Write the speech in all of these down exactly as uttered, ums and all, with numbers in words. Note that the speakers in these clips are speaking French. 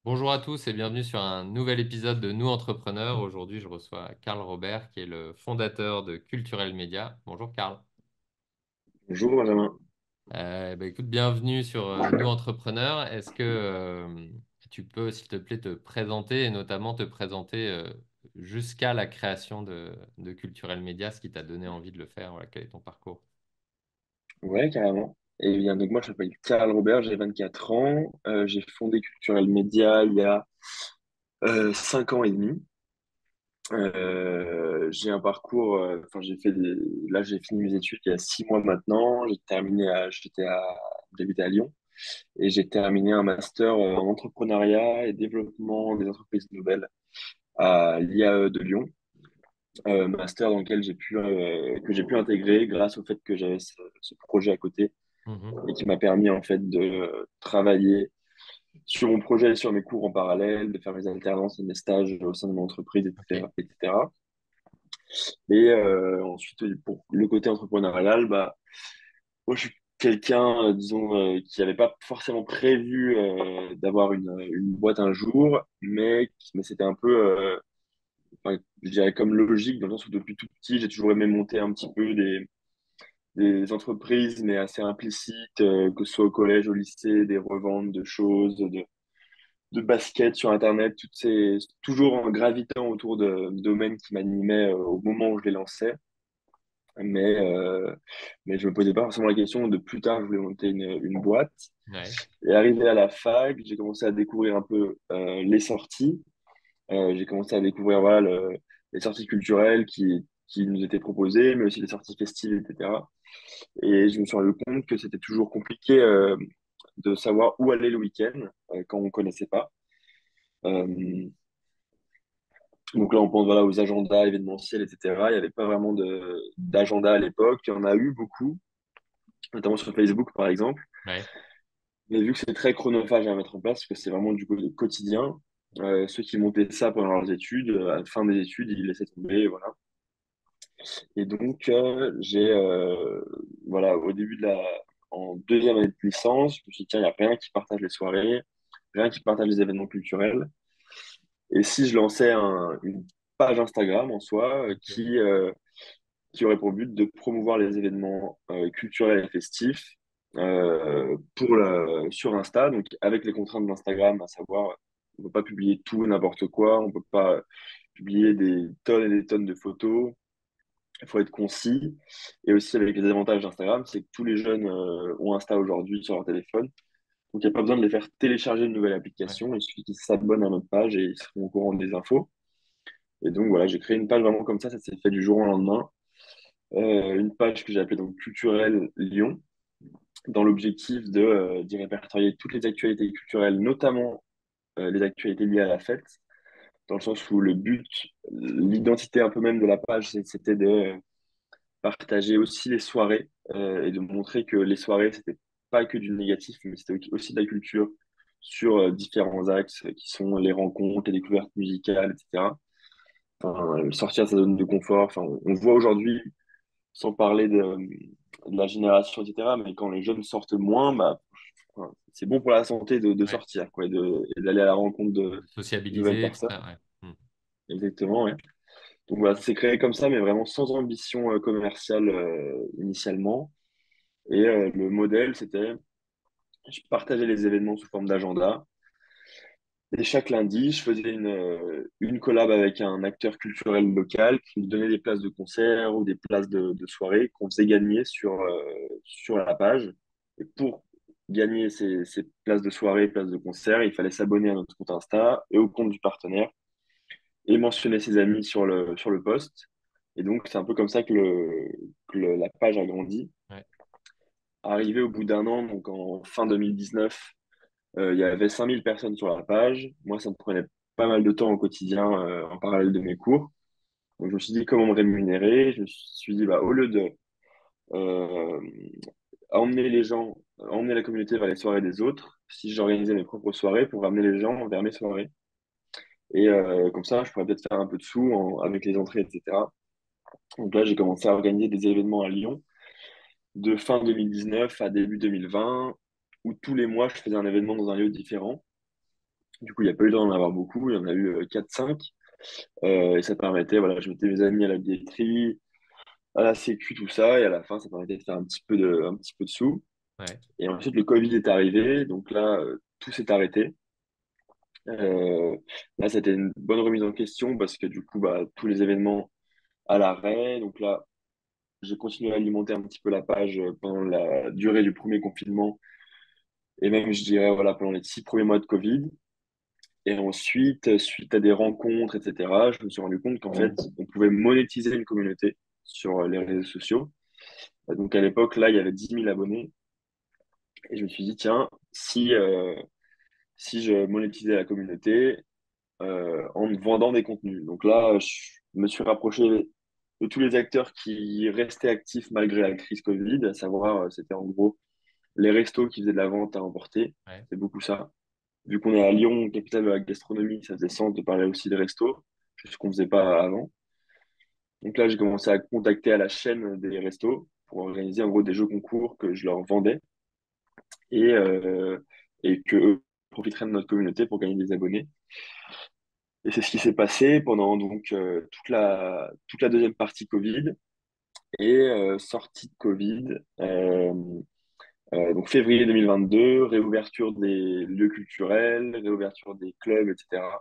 Bonjour à tous et bienvenue sur un nouvel épisode de Nous Entrepreneurs. Aujourd'hui, je reçois Karl Robert, qui est le fondateur de Culturel Média. Bonjour Karl. Bonjour Benjamin. Euh, bah, écoute, bienvenue sur euh, Nous Entrepreneurs. Est-ce que euh, tu peux, s'il te plaît, te présenter et notamment te présenter euh, jusqu'à la création de, de Culturel Média, ce qui t'a donné envie de le faire, voilà, quel est ton parcours? Ouais, carrément. Et bien, donc moi, je m'appelle Karl Robert, j'ai vingt-quatre ans. Euh, j'ai fondé Culturel Média il y a euh, cinq ans et demi. Euh, j'ai un parcours, euh, enfin, j'ai fait des, là, j'ai fini mes études il y a six mois maintenant. J'ai terminé à, j'étais à, j'habitais à Lyon et j'ai terminé un master euh, en entrepreneuriat et développement des entreprises nouvelles à l'I A E de Lyon. Euh, master dans lequel j'ai pu, euh, que j'ai pu intégrer grâce au fait que j'avais ce, ce projet à côté Mhm. et qui m'a permis en fait de travailler sur mon projet et sur mes cours en parallèle, de faire mes alternances et mes stages au sein de mon entreprise, Ok. et cetera, et cetera. Et euh, ensuite, pour le côté entrepreneurial, bah, moi, je suis quelqu'un, euh, disons, euh, qui n'avait pas forcément prévu euh, d'avoir une, une boîte un jour, mais, mais c'était un peu, euh, enfin, je dirais comme logique, dans le sens où depuis tout petit, j'ai toujours aimé monter un petit peu des, des entreprises, mais assez implicites, euh, que ce soit au collège, au lycée, des reventes de choses, de, de basket sur Internet, toutes ces, toujours en gravitant autour de domaines qui m'animaient euh, au moment où je les lançais. Mais, euh, mais je me posais pas forcément la question de plus tard, je voulais monter une, une boîte. Ouais. Et arrivé à la fac, j'ai commencé à découvrir un peu euh, les sorties. Euh, j'ai commencé à découvrir voilà, le- les sorties culturelles qui, qui nous étaient proposées, mais aussi les sorties festives, et cetera. Et je me suis rendu compte que c'était toujours compliqué euh, de savoir où aller le week-end euh, quand on ne connaissait pas. Euh, donc là, on pense voilà, aux agendas événementiels, et cetera. Il n'y avait pas vraiment de, d'agenda à l'époque. Il y en a eu beaucoup, notamment sur Facebook, par exemple. Ouais. Mais vu que c'est très chronophage à mettre en place, parce que c'est vraiment du coup, quotidien, euh, ceux qui montaient ça pendant leurs études, euh, à la fin des études, ils laissaient tomber, voilà. Et donc, euh, j'ai, euh, voilà, au début de la, en deuxième année de licence, je me suis dit, tiens, il n'y a rien qui partage les soirées, rien qui partage les événements culturels. Et si je lançais un- une page Instagram en soi, euh, Ok. qui, euh, qui aurait pour but de promouvoir les événements euh, culturels et festifs euh, pour la- sur Insta, donc avec les contraintes d'Instagram, à savoir, on ne peut pas publier tout et n'importe quoi, on ne peut pas publier des tonnes et des tonnes de photos, il faut être concis. Et aussi avec les avantages d'Instagram, c'est que tous les jeunes euh, ont Insta aujourd'hui sur leur téléphone. Donc il n'y a pas besoin de les faire télécharger une nouvelle Ouais. application. Il suffit qu'ils s'abonnent à notre page et ils seront au courant des infos. Et donc voilà, j'ai créé une page vraiment comme ça, ça s'est fait du jour au lendemain. Euh, une page que j'ai appelée donc Culturel Lyon, dans l'objectif de euh, d'y répertorier toutes les actualités culturelles, notamment euh, les actualités liées à la fête, dans le sens où le but, l'identité un peu même de la page, c'est- c'était de partager aussi les soirées euh, et de montrer que les soirées, c'était pas que du négatif, mais c'était aussi de la culture sur euh, différents axes euh, qui sont les rencontres, les découvertes musicales, et cetera. Enfin, euh, sortir de sa zone de confort. Enfin, on on voit aujourd'hui, sans parler de, de la génération, et cetera, mais quand les jeunes sortent moins, bah, enfin, c'est bon pour la santé de, de Ouais. sortir, quoi, et de- et d'aller à la rencontre de, De de nouvelles sociabiliser, tout personnes. ça. Ouais. Hmm. Exactement, ouais. Donc voilà, c'est créé comme ça, mais vraiment sans ambition euh, commerciale euh, initialement. Et euh, le modèle, c'était, je partageais les événements sous forme d'agenda. Et chaque lundi, je faisais une, euh, une collab avec un acteur culturel local qui me donnait des places de concert ou des places de, de soirée qu'on faisait gagner sur, euh, sur la page. Et pour gagner ces, ces places de soirée, places de concert, il fallait s'abonner à notre compte Insta et au compte du partenaire et mentionner ses amis sur le, sur le post. Et donc, c'est un peu comme ça que, le, que le- la page a grandi. Ouais. Arrivé au bout d'un an, donc en fin deux mille dix-neuf, euh, il y avait cinq mille personnes sur la page. Moi, ça me prenait pas mal de temps au quotidien, euh, en parallèle de mes cours. Donc, je me suis dit comment me rémunérer. Je me suis dit, bah, au lieu de euh, emmener les gens, emmener la communauté vers les soirées des autres, si j'organisais mes propres soirées pour ramener les gens vers mes soirées. Et euh, comme ça, je pourrais peut-être faire un peu de sous en- avec les entrées, et cetera. Donc là, j'ai commencé à organiser des événements à Lyon de fin deux mille dix-neuf à début deux mille vingt, où tous les mois, je faisais un événement dans un lieu différent. Du coup, il n'y a pas eu le temps d'en avoir beaucoup. Il y en a eu euh, quatre cinq. Euh, et ça permettait, voilà, je mettais mes amis à la billetterie, à la sécu, tout ça. Et à la fin, ça permettait de faire un petit peu de, un petit peu de sous. Ouais, Et ensuite, le Covid est arrivé. Donc là, euh, tout s'est arrêté. Euh, Là, c'était une bonne remise en question parce que du coup, bah, tous les événements à l'arrêt. Donc là, j'ai continué à alimenter un petit peu la page euh, pendant la durée du premier confinement et même, je dirais, voilà, pendant les six premiers mois de Covid. Et ensuite, euh, suite à des rencontres, et cetera, je me suis rendu compte qu'en fait, on pouvait monétiser une communauté sur euh, les réseaux sociaux. Euh, Donc à l'époque, là, il y avait dix mille abonnés. Et je me suis dit, tiens, si, euh, si je monétisais la communauté euh, en vendant des contenus. Donc là, je me suis rapproché de tous les acteurs qui restaient actifs malgré la crise Covid, à savoir, euh, c'était en gros les restos qui faisaient de la vente à emporter. ouais, C'est beaucoup ça. Vu qu'on est à Lyon, capitale de la gastronomie, ça faisait sens de parler aussi des restos, ce qu'on faisait pas avant. Donc là, j'ai commencé à contacter à la chaîne des restos pour organiser en gros des jeux concours que je leur vendais et, euh, et que eux profiteraient de notre communauté pour gagner des abonnés. Et c'est ce qui s'est passé pendant donc euh, toute la, toute la deuxième partie Covid et euh, sortie de Covid. Euh, euh, donc février deux mille vingt-deux, réouverture des lieux culturels, réouverture des clubs, et cetera.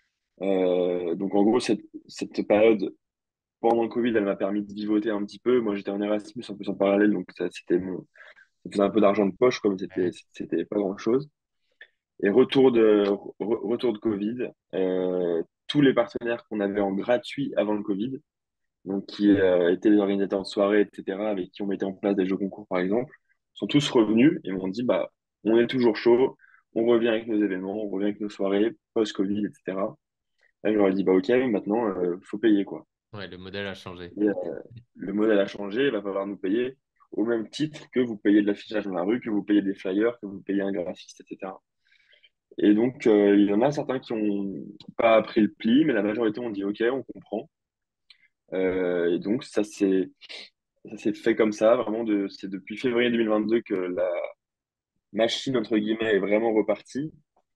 Euh, donc en gros, cette, cette période pendant le Covid, elle m'a permis de vivoter un petit peu. Moi, j'étais en Erasmus en plus en parallèle, donc ça, c'était mon, ça faisait un peu d'argent de poche, comme c'était, ouais. c'était pas grand-chose. Et retour de, re- retour de Covid, euh, tous les partenaires qu'on avait en gratuit avant le Covid, donc qui euh, étaient les organisateurs de soirées, et cetera, avec qui on mettait en place des jeux concours, par exemple, sont tous revenus et m'ont dit, bah, on est toujours chaud, on revient avec nos événements, on revient avec nos soirées, post-Covid, et cetera. Là, je leur ai dit, bah, ok, maintenant, euh, faut payer, quoi. Ouais, le modèle a changé. Et, euh, le modèle a changé, il va falloir nous payer au même titre que vous payez de l'affichage dans la rue, que vous payez des flyers, que vous payez un graphiste, et cetera. Et donc, euh, il y en a certains qui ont pas appris le pli, mais la majorité ont dit, ok, on comprend. Euh, et donc, ça s'est ça s'est fait comme ça, vraiment, de, c'est depuis février deux mille vingt-deux que la machine, entre guillemets, est vraiment repartie.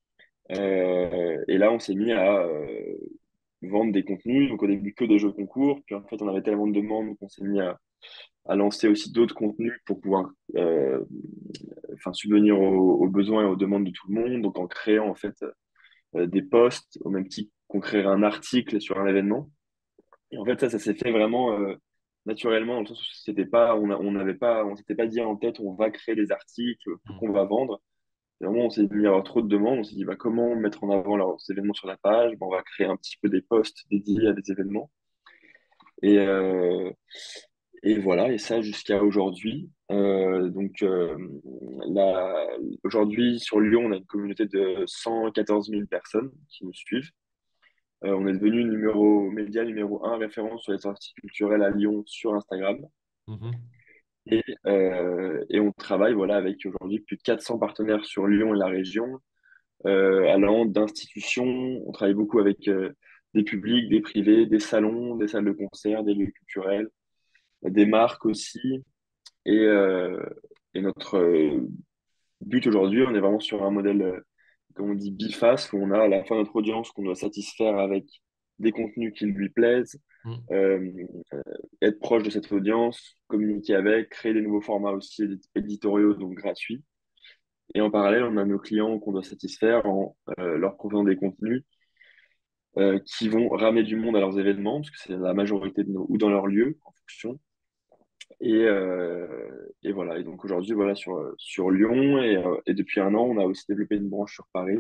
Euh, et là, on s'est mis à euh, vendre des contenus. Donc, au début, que des jeux concours. Puis, en fait, on avait tellement de demandes qu'on s'est mis à, à lancer aussi d'autres contenus pour pouvoir euh, enfin, subvenir aux, aux besoins et aux demandes de tout le monde. Donc, en créant, en fait, euh, des posts, au même titre qu'on créerait un article sur un événement. Et en fait, ça, ça s'est fait vraiment euh, naturellement, dans le sens où c'était pas, on a- on n'avait pas, on s'était pas dit en tête, on va créer des articles Mm. qu'on va vendre. Et vraiment, on s'est mis à avoir trop de demandes. On s'est dit, bah, comment mettre en avant leurs événements sur la page? Bah, on va créer un petit peu des posts dédiés à des événements. Et, euh, et voilà, et ça jusqu'à aujourd'hui. Euh, donc euh, là, aujourd'hui, sur Lyon, on a une communauté de cent quatorze mille personnes qui nous suivent. Euh, on est devenu numéro média numéro un référence sur les sorties culturelles à Lyon sur Instagram. Mhm. Et, euh, et on travaille voilà, avec aujourd'hui plus de quatre cents partenaires sur Lyon et la région, euh, allant d'institutions. On travaille beaucoup avec euh, des publics, des privés, des salons, des salles de concert, des lieux culturels, des marques aussi. Et, euh, et notre euh, but aujourd'hui, on est vraiment sur un modèle, euh, comme on dit, biface, où on a à la fois notre audience qu'on doit satisfaire avec des contenus qui lui plaisent, Mm. euh, être proche de cette audience, communiquer avec, créer des nouveaux formats aussi édi- éditoriaux, donc gratuits. Et en parallèle, on a nos clients qu'on doit satisfaire en euh, leur proposant des contenus euh, qui vont ramener du monde à leurs événements, parce que c'est la majorité de nos, ou dans leur lieu, en fonction. Et, euh, et voilà. Et donc aujourd'hui, voilà, sur, sur Lyon, et, euh, et depuis un an, on a aussi développé une branche sur Paris,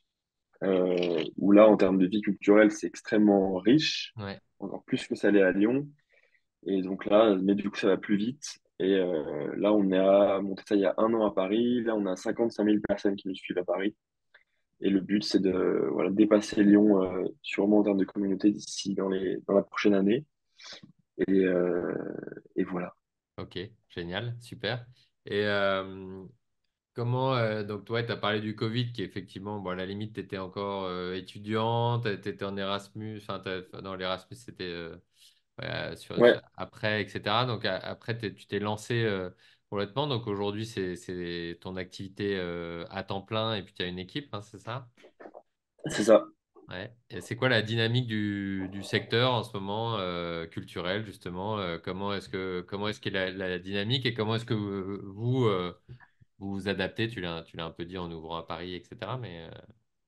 euh, où là, en termes de vie culturelle, c'est extrêmement riche, Ouais, encore plus que ça l'est à Lyon. Et donc là, mais du coup, ça va plus vite. Et euh, là, on est à monter ça il y a un an à Paris. Là, on a cinquante-cinq mille personnes qui nous suivent à Paris. Et le but, c'est de voilà, dépasser Lyon, euh, sûrement en termes de communauté d'ici dans les, dans la prochaine année. Et, euh, et voilà. ok, génial, super. Et euh, comment, euh, donc toi, tu as parlé du Covid qui effectivement, bon, à la limite, tu étais encore euh, étudiante, tu étais en Erasmus, enfin, t'as- enfin, non, l'Erasmus, c'était euh, ouais, sur, Ouais, sur- après, et cetera. Donc a- après, t'es- tu t'es lancé euh, complètement. Donc aujourd'hui, c'est c'est ton activité euh, à temps plein et puis tu as une équipe, hein, c'est ça? C'est ça. Ouais. Et c'est quoi la dynamique du, du secteur en ce moment, euh, culturel, justement? Euh, comment est-ce que, comment est-ce qu'est la, la dynamique et comment est-ce que vous, vous, euh, vous vous adaptez? Tu l'as, tu l'as un peu dit en ouvrant à Paris, et cetera. Mais euh,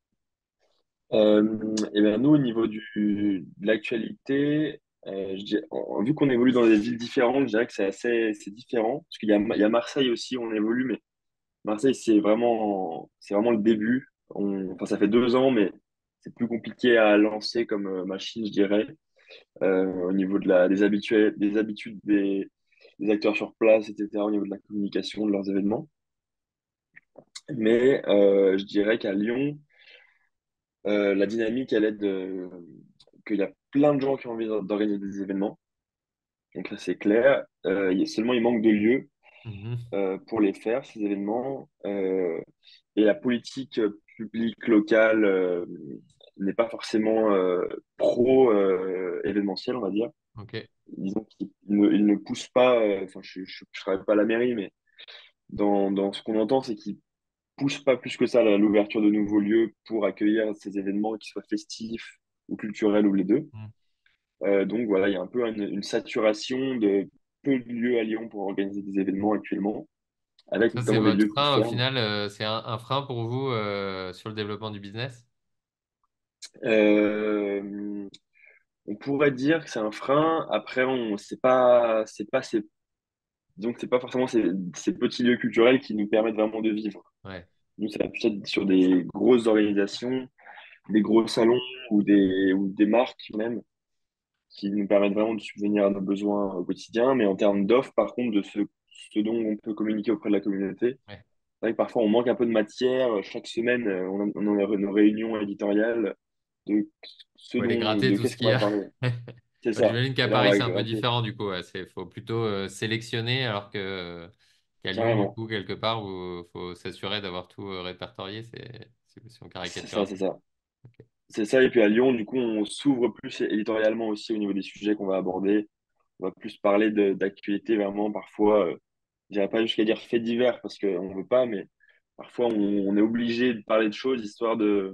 Euh, et bien nous, au niveau du, de l'actualité, euh, je dirais- en- vu qu'on évolue dans des villes différentes, je dirais que c'est assez c'est différent. Parce qu'il y a, il y a Marseille aussi, on évolue, mais Marseille, c'est vraiment, c'est vraiment le début. On, enfin, ça fait deux ans, mais c'est plus compliqué à lancer comme euh, machine, je dirais, euh, au niveau de la, des habitudes, des habitudes des, des acteurs sur place, et cetera, au niveau de la communication de leurs événements. Mais euh, je dirais qu'à Lyon, euh, la dynamique, elle est de, qu'il y a plein de gens qui ont envie d'organiser des événements. Donc là, c'est clair. Euh, il y a- seulement, il manque de lieux mhm. euh, pour les faire, ces événements. Euh, et la politique euh, publique locale euh, n'est pas forcément euh, pro-événementielle, on va dire. Ok. Disons qu'ils ne, ils ne poussent pas, euh, enfin, je ne travaille pas à la mairie, mais dans, dans ce qu'on entend, c'est qu'ils poussent pas plus que ça à l'ouverture de nouveaux lieux pour accueillir ces événements, qu'ils soient festifs ou culturels ou les deux. Mm. Euh, donc voilà, il y a un peu une, une saturation de peu de lieux à Lyon pour organiser des événements actuellement, Donc avec ça, c'est notamment des votre lieux qui frein, au ferment. final, euh, c'est un, un frein pour vous euh, sur le développement du business? Euh, on pourrait dire que c'est un frein. Après, on c'est pas, c'est pas ces, donc c'est pas forcément ces, ces petits lieux culturels qui nous permettent vraiment de vivre. Ouais. Nous, ça va peut-être sur des grosses organisations, des gros salons ou des, ou des marques même, qui nous permettent vraiment de subvenir à nos besoins au quotidien. Mais en termes d'offres, par contre, de ce, ce dont on peut communiquer auprès de la communauté, Ouais. c'est vrai que parfois on manque un peu de matière. Chaque semaine, euh, on a, on a nos réunions éditoriales de ce Faut aller dont, gratter de tout ce qu'est-ce qu'on qu'il y va a. parler. C'est Bah, ça. j'imagine qu'à Et là, on Paris, va c'est un peu gratter. différent du coup. Ouais. C'est, faut plutôt euh, sélectionner alors que qu'à Lyon, du Carrément. coup, quelque part, où il faut s'assurer d'avoir tout euh, répertorié. C'est, c'est- si on C'est caricature ça, un c'est peu. ça. Ok. C'est ça. Et puis à Lyon, du coup, on s'ouvre plus éditorialement aussi au niveau des sujets qu'on va aborder. On va plus parler de- d'actualités vraiment parfois, euh, je dirais pas jusqu'à dire faits divers parce qu'on veut pas, mais parfois on, on est obligé de parler de choses histoire de,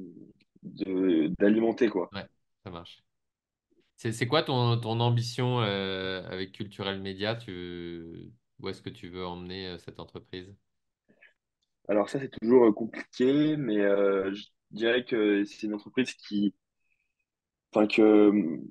de- d'alimenter, quoi. Ouais, ça marche. C'est, c'est quoi ton, ton ambition euh, avec Culturel Média? Tu, où est-ce que tu veux emmener euh, cette entreprise? Alors ça, c'est toujours euh, compliqué, mais euh, je dirais que c'est une entreprise qui, enfin, que,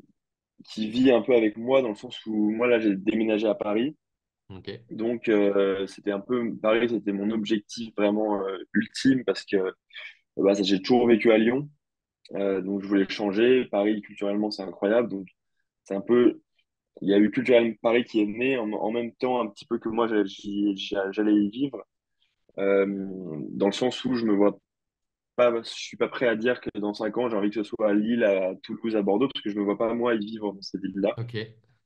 qui vit un peu avec moi dans le sens où moi, là, j'ai déménagé à Paris. Ok. Donc, euh, c'était un peu, Paris, c'était mon objectif vraiment euh, ultime parce que euh, bah, ça, j'ai toujours vécu à Lyon. Euh, donc, je voulais changer. Paris, culturellement, c'est incroyable. Donc, c'est un peu, il y a eu Culturel Paris qui est né en, en même temps un petit peu que moi, j'allais j'y- j'allais y vivre. Euh, dans le sens où je me vois pas, je suis pas prêt à dire que dans cinq ans, j'ai envie que ce soit à Lille, à Toulouse, à Bordeaux, parce que je me vois pas moi y vivre dans ces villes-là. Ok.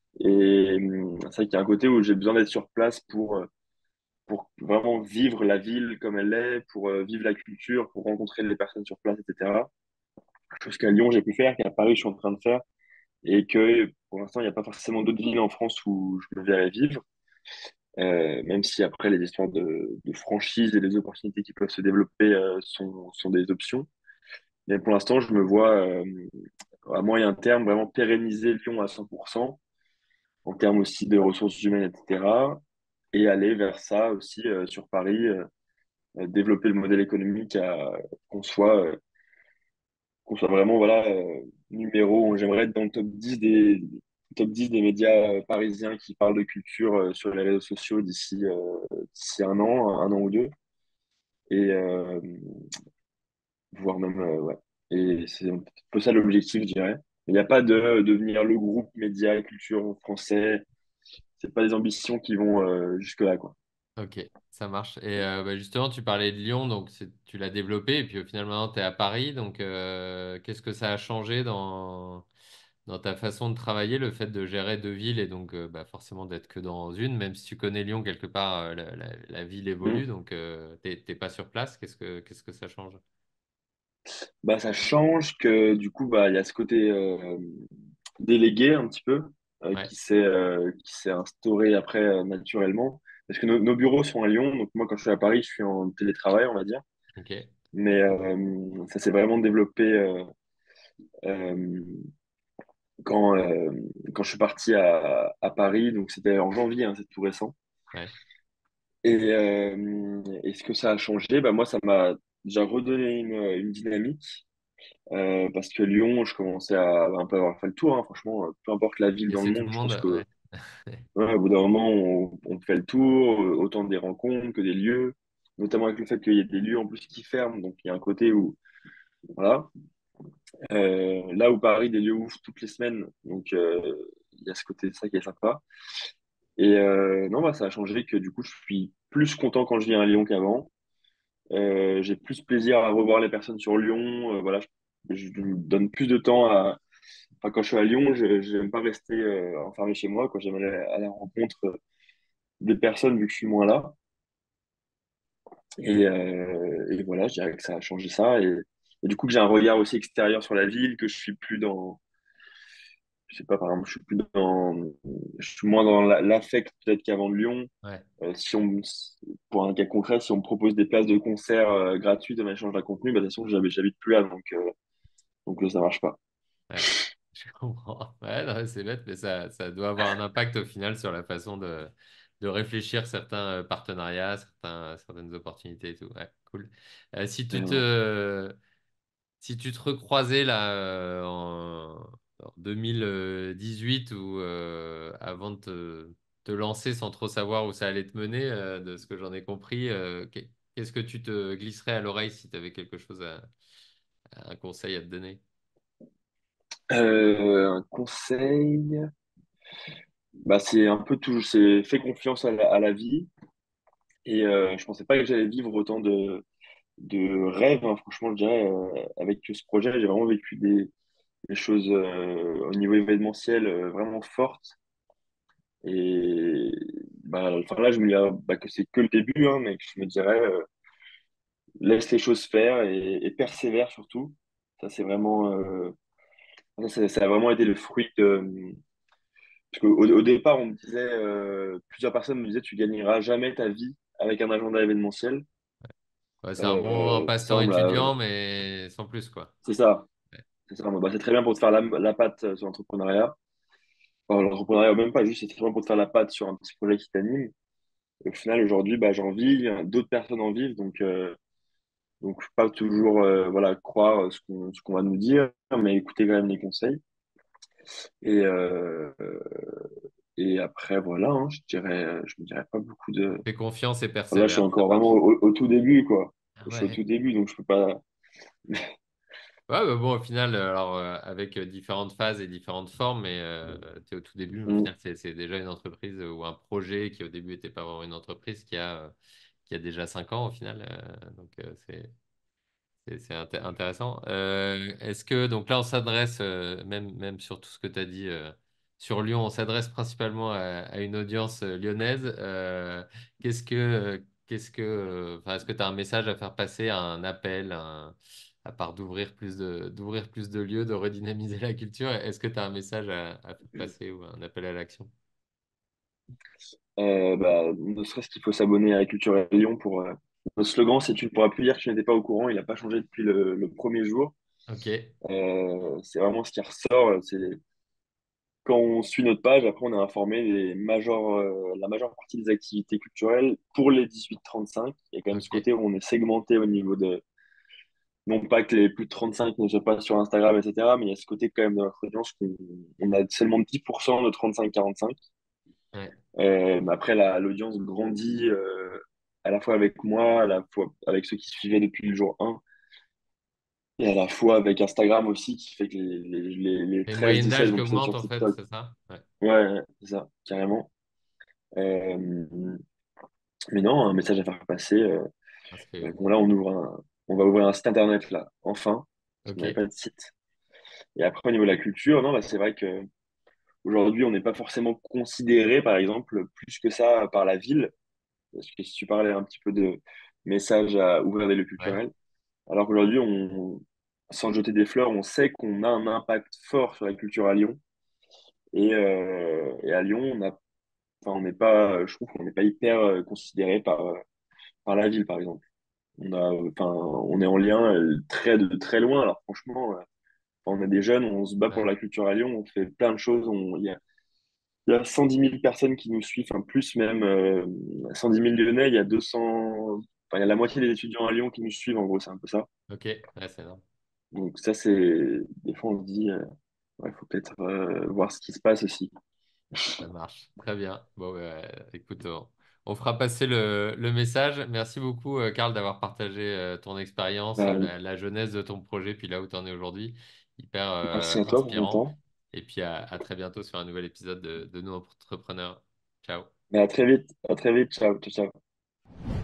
Et hum, c'est vrai qu'il y a un côté où j'ai besoin d'être sur place pour, euh, pour vraiment vivre la ville comme elle est, pour euh, vivre la culture, pour rencontrer les personnes sur place, et cetera. Chose qu'à Lyon, j'ai pu faire, qu'à Paris, je suis en train de faire, et que pour l'instant, il n'y a pas forcément d'autres villes en France où je me verrais vivre. Euh, même si après, les histoires de, de franchise et les opportunités qui peuvent se développer euh, sont, sont des options. Mais pour l'instant, je me vois euh, à moyen terme vraiment pérenniser Lyon à cent pour cent en termes aussi de ressources humaines, et cetera. Et aller vers ça aussi euh, sur Paris, euh, euh, développer le modèle économique à qu'on soit, euh, qu'on soit vraiment voilà, euh, numéro. J'aimerais être dans le top dix des, top dix des médias euh, parisiens qui parlent de culture euh, sur les réseaux sociaux d'ici euh, d'ici un an, un an ou deux. Et euh, voire même, euh, ouais. Et c'est un peu ça l'objectif, je dirais. Il n'y a pas de devenir le groupe média et culture français. C'est pas des ambitions qui vont euh, jusque-là, quoi. Ok, ça marche. Et euh, bah, justement, tu parlais de Lyon, donc c'est- tu l'as développé, et puis au final, maintenant, tu es à Paris. Donc, euh, qu'est-ce que ça a changé dans, dans ta façon de travailler, le fait de gérer deux villes et donc euh, bah, forcément d'être que dans une, même si tu connais Lyon quelque part, euh, la, la- la ville évolue, Mm. donc euh, t'es t'es pas sur place. Qu'est-ce que, qu'est-ce que ça change? Bah, ça change que du coup, bah, il y a ce côté euh, délégué un petit peu euh, Ouais, qui s'est euh, qui s'est instauré après euh, naturellement. Parce que nos nos bureaux sont à Lyon, donc moi quand je suis à Paris, je suis en télétravail, on va dire. ok. Mais euh, ça s'est vraiment développé euh, euh, quand, euh, quand je suis parti à, à Paris. Donc c'était en janvier, hein, c'est tout récent. Ouais, Et, euh, et ce que ça a changé, bah moi, ça m'a déjà redonné une, une dynamique. Euh, parce que Lyon, je commençais à un peu avoir fait le tour, hein, franchement, euh, peu importe la ville dans le laisser tout monde, le je monde, pense que ouais. ouais, au bout d'un moment, on, on fait le tour, euh, autant des rencontres que des lieux, notamment avec le fait qu'il y ait des lieux en plus qui ferment, donc il y a un côté où, voilà. Euh, là où Paris, des lieux ouvrent toutes les semaines, donc euh, il y a ce côté de ça qui est sympa. Et euh, non, bah, ça a changé que du coup, je suis plus content quand je viens à Lyon qu'avant. Euh, j'ai plus plaisir à revoir les personnes sur Lyon. Euh, voilà, je, je me donne plus de temps à. Enfin, quand je suis à Lyon, je n'aime pas rester euh, enfermé chez moi, quoi. J'aime aller à la rencontre euh, des personnes vu que je suis moins là. Et, euh, et voilà, je dirais que ça a changé ça. Et, et du coup, que j'ai un regard aussi extérieur sur la ville, que je suis plus dans. Je sais pas, par exemple, je suis plus dans. Je suis moins dans la- l'affect peut-être qu'avant de Lyon. Ouais, Euh, si on, me- pour un cas concret, si on me propose des places de concert euh, gratuites en échange d'un contenu, bah, de toute façon, j'habite j'habite plus là, donc, euh, donc euh, ça marche pas. ouais, je comprends. Ouais, non, c'est bête, mais ça, ça doit avoir un impact au final sur la façon de, de réfléchir certains euh, partenariats, certains, certaines opportunités et tout. Ouais, cool. Euh, si tu Euh, te, si tu te recroisais là euh, en, en deux mille dix-huit ou euh, avant de te, te lancer sans trop savoir où ça allait te mener, euh, de ce que j'en ai compris, euh, qu'est- qu'est-ce que tu te glisserais à l'oreille si tu avais quelque chose à, un conseil à te donner? euh, un conseil, bah, c'est un peu tout, c'est fais confiance à la, à la vie. Et euh, je pensais pas que j'allais vivre autant de, de rêves, hein. Franchement, je dirais, euh, avec ce projet, j'ai vraiment vécu des, des choses euh, au niveau événementiel euh, vraiment fortes. Et bah, enfin, là, je me dirais bah, que c'est que le début, hein, mais que je me dirais, euh, laisse les choses faire et, et persévère surtout. Ça, c'est vraiment, euh, ça, ça a vraiment été le fruit de. Parce qu'au au départ, on me disait, euh, plusieurs personnes me disaient, tu gagneras jamais ta vie avec un agenda événementiel. Ouais, c'est un bon Euh, ça, passe-temps on me l'a- étudiant, mais sans plus, quoi. c'est ça. Ouais. C'est ça. Bah, c'est très bien pour te faire la, la patte sur l'entrepreneuriat. Enfin, l'entrepreneuriat, même pas juste, c'est très bien pour te faire la patte sur un petit projet qui t'anime. Et au final, aujourd'hui, bah, j'en vis, hein, d'autres personnes en vivent, donc, euh, donc pas toujours euh, voilà, croire ce qu'on ce qu'on va nous dire, mais écouter quand même les conseils. Et, euh, et après, voilà, hein, je dirais, je me dirais pas beaucoup de. Fais confiance et Là, je suis persévère, ça encore vraiment marche. au, au tout début, quoi. Je suis au Ouais. tout début, donc je peux pas. Ouais, mais bon, au final, euh, alors, euh, avec euh, différentes phases et différentes formes, mais tu es au tout début, mais au Mm. final, c'est c'est déjà une entreprise euh, ou un projet qui, au début, n'était pas vraiment une entreprise qui a, euh, qui a déjà cinq ans, au final. Euh, donc, euh, c'est c'est- c'est inté- intéressant. Euh, est-ce que, donc là, on s'adresse, euh, même, même sur tout ce que tu as dit euh, sur Lyon, on s'adresse principalement à, à une audience euh, lyonnaise. Euh, qu'est-ce que, euh, qu'est-ce que, euh, enfin, est-ce que tu as un message à faire passer, un appel, un- à part d'ouvrir plus de, d'ouvrir plus de lieux, de redynamiser la culture, est-ce que tu as un message à, à faire passer ou un appel à l'action? Euh, bah, ne serait-ce qu'il faut s'abonner à Culture Lyon pour. Euh, Notre slogan, c'est tu ne pourras plus dire que tu n'étais pas au courant. Il n'a pas changé depuis le, le premier jour. Ok, Euh, c'est vraiment ce qui ressort. C'est quand on suit notre page, après, on est informé des majors, euh, la majeure partie des activités culturelles pour les dix-huit trente-cinq. Il y a quand même ce ok. côté où on est segmenté au niveau de. Non pas que les plus de trente-cinq ne soient pas sur Instagram, et cetera, mais il y a ce côté quand même de notre audience qu'on on a seulement dix pour cent de trente-cinq quarante-cinq. Ouais. Euh, mais après, la- l'audience grandit euh, à la fois avec moi, à la fois avec ceux qui suivaient depuis le jour un, et à la fois avec Instagram aussi, qui fait que les, les, les, les Et une treize moyenne dix-sept d'âge qui vont plus être augmente, sur en fait, TikTok. c'est ça? Ouais. Ouais, ouais, c'est ça, carrément. Euh, mais non, un message à faire passer. Euh, Parce bah, que, bon, là, on ouvre un, on va ouvrir un site internet, là, enfin, parce qu'on ok, n'avait pas de site. Et après, au niveau de la culture, non, bah, c'est vrai que aujourd'hui, on n'est pas forcément considéré, par exemple, plus que ça par la ville. Parce que si tu parlais un petit peu de message à ouvrir des lieux ouais. culturels, alors qu'aujourd'hui, on, sans jeter des fleurs, on sait qu'on a un impact fort sur la culture à Lyon. Et, euh, et à Lyon, on a, enfin, on n'est pas, je trouve qu'on n'est pas hyper euh, considéré par, euh, par la ville, par exemple. On a, enfin, on est en lien euh, très de très loin. Alors franchement, euh, quand on est des jeunes, on se bat pour Ouais. la culture à Lyon, on fait plein de choses. On- Il y a, il y a cent dix mille personnes qui nous suivent, enfin plus même, euh, cent dix mille Lyonnais, il y a deux cents, enfin, il y a la moitié des étudiants à Lyon qui nous suivent, en gros, c'est un peu ça. Ok, ouais, c'est énorme. Donc ça, c'est, des fois, on se dit, euh, ouais, faut peut-être euh, voir ce qui se passe aussi. Ça marche. Très bien. Bon, ouais, écoute, on, on fera passer le, le message. Merci beaucoup, euh, Karl, d'avoir partagé euh, ton expérience, euh, Bah, la, la jeunesse de ton projet, puis là où tu en es aujourd'hui. Hyper euh, merci à toi pour ton inspirant. temps. Et puis à, à très bientôt sur un nouvel épisode de, de Nous Entrepreneurs. Ciao. Mais à très vite, à très vite, ciao, ciao, ciao.